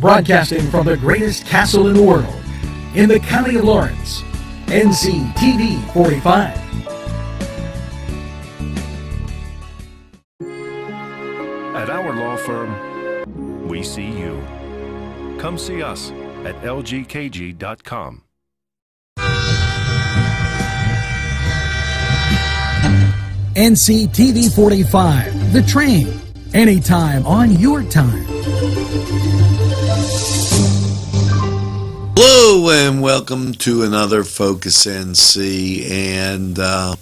Broadcasting from the greatest castle in the world, in the county of Lawrence, NCTV 45. At our law firm, we see you. Come see us at lgkg.com. NCTV 45, The Train, anytime on your time. Hello and welcome to another Focus NC, and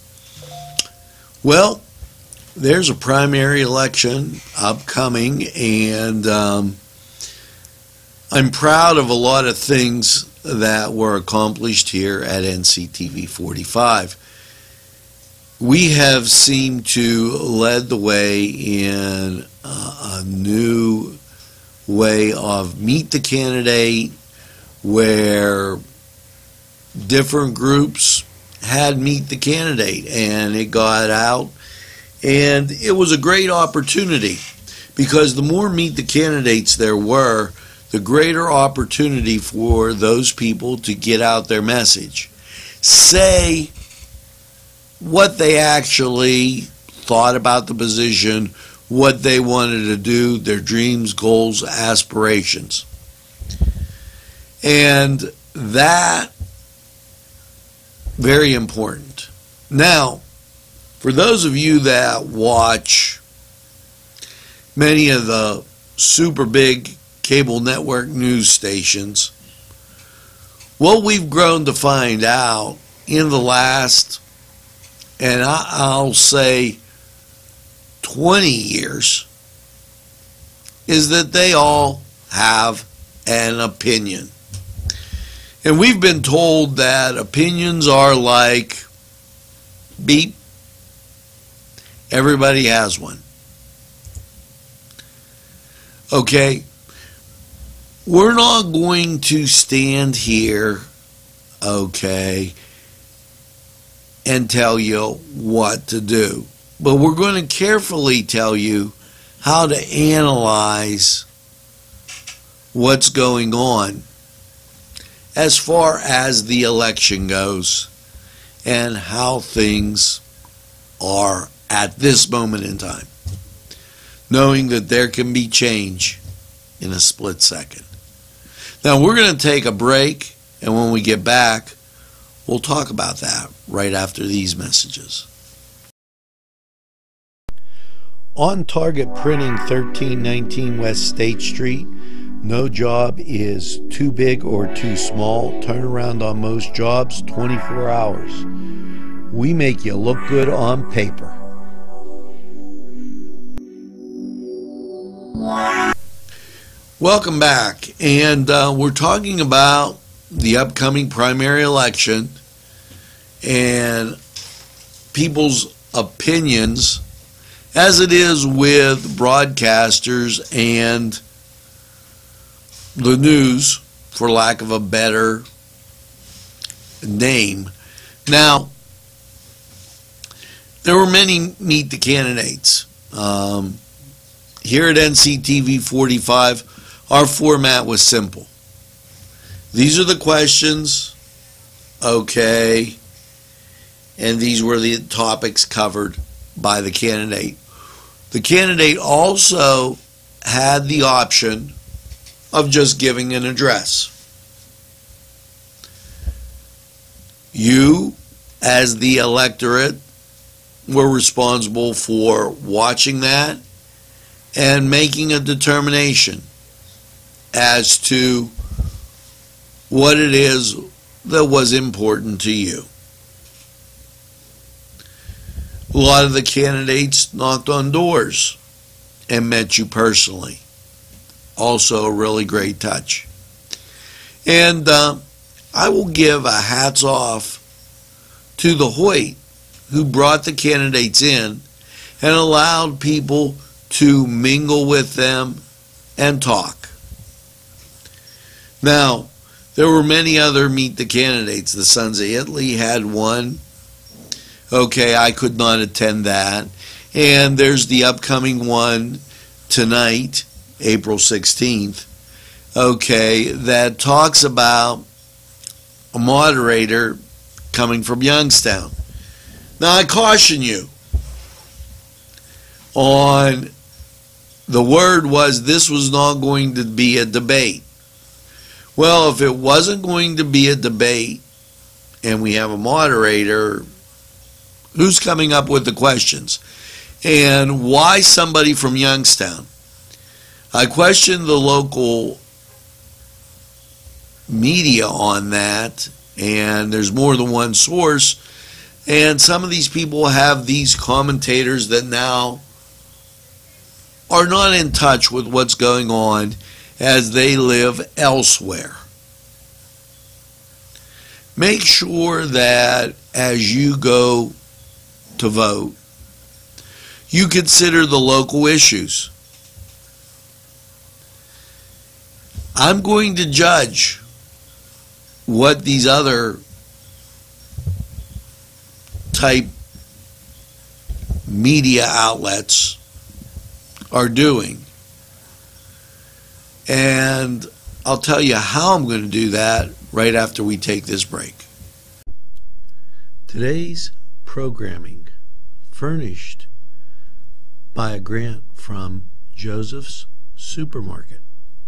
well, there's a primary election upcoming, and I'm proud of a lot of things that were accomplished here at NCTV 45. We have seemed to lead the way in a new way of meet the candidate, where different groups had meet the candidate, and it got out, and it was a great opportunity, because the more meet the candidates there were, the greater opportunity for those people to get out their message, say what they actually thought about the position, what they wanted to do, their dreams, goals, aspirations. And that, very important. Now, for those of you that watch many of the super big cable network news stations, what we've grown to find out in the last, and I'll say 20 years, is that they all have an opinion. And we've been told that opinions are like beep, everybody has one. Okay, we're not going to stand here, okay, and tell you what to do. But we're going to carefully tell you how to analyze what's going on as far as the election goes and how things are at this moment in time, knowing that there can be change in a split second. Now, we're going to take a break, and when we get back, we'll talk about that right after these messages. On Target Printing, 1319 West State Street. No job is too big or too small. Turnaround on most jobs, 24 hours. We make you look good on paper. Welcome back, and we're talking about the upcoming primary election and people's opinions, as it is with broadcasters and the news, for lack of a better name. Now, there were many meet the candidates. Here at NCTV 45, our format was simple. These are the questions, okay, and these were the topics covered by the candidate. The candidate also had the option of just giving an address. You, as the electorate, were responsible for watching that and making a determination as to what it is that was important to you. A lot of the candidates knocked on doors and met you personally. Also a really great touch. And I will give a hats off to the Hoyt, who brought the candidates in and allowed people to mingle with them and talk. Now, there were many other meet the candidates. The Sons of Italy had one. Okay, I could not attend that. And there's the upcoming one tonight, April 16th, okay, that talks about a moderator coming from Youngstown. Now, I caution you on the word was this was not going to be a debate. Well, if it wasn't going to be a debate and we have a moderator, who's coming up with the questions? And why somebody from Youngstown? I questioned the local media on that, and there's more than one source, and some of these people have these commentators that now are not in touch with what's going on as they live elsewhere. Make sure that as you go to vote, you consider the local issues. I'm going to judge what these other type media outlets are doing. And I'll tell you how I'm going to do that right after we take this break. Today's programming furnished by a grant from Joseph's Supermarket.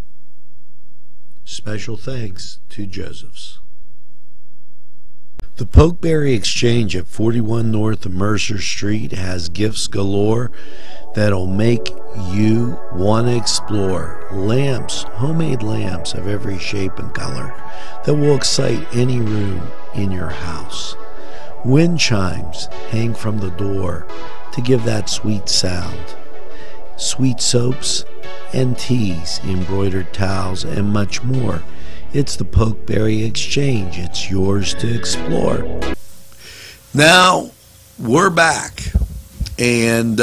Special thanks to Joseph's. The Pokeberry Exchange at 41 North of Mercer Street has gifts galore that'll make you want to explore. Lamps, homemade lamps of every shape and color that will excite any room in your house. Wind chimes hang from the door to give that sweet sound. Sweet soaps and teas, embroidered towels, and much more. It's the Pokeberry Exchange. It's yours to explore. Now, we're back. And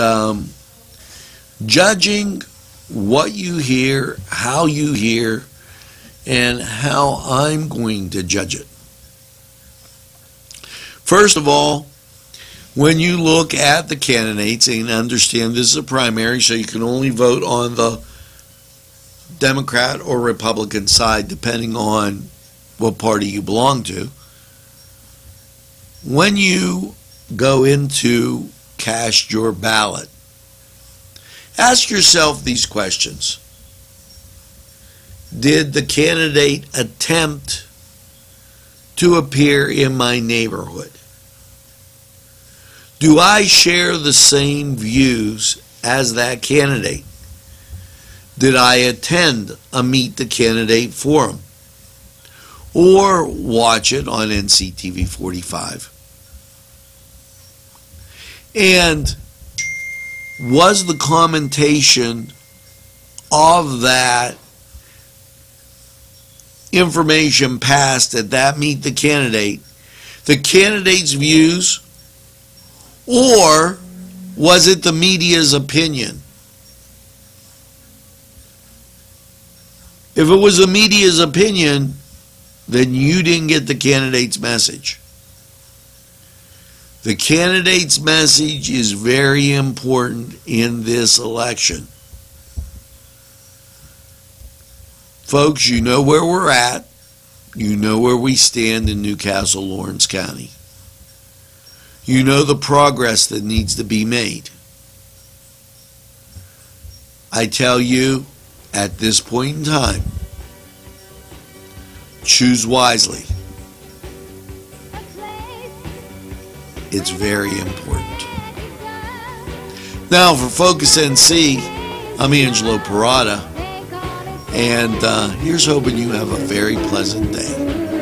judging what you hear, how you hear, and how I'm going to judge it. First of all, when you look at the candidates and understand this is a primary, so you can only vote on the Democrat or Republican side depending on what party you belong to. When you go into cast your ballot, ask yourself these questions. Did the candidate attempt to appear in my neighborhood? Do I share the same views as that candidate? Did I attend a Meet the Candidate forum or watch it on NCTV 45? And was the commentation of that information passed at that Meet the candidate's views, or was it the media's opinion? If it was the media's opinion, then you didn't get the candidate's message. The candidate's message is very important in this election. Folks, you know where we're at. You know where we stand in New Castle, Lawrence County. You know the progress that needs to be made. I tell you, at this point in time, choose wisely. It's very important. Now for Focus NC, I'm Angelo Parada, and here's hoping you have a very pleasant day.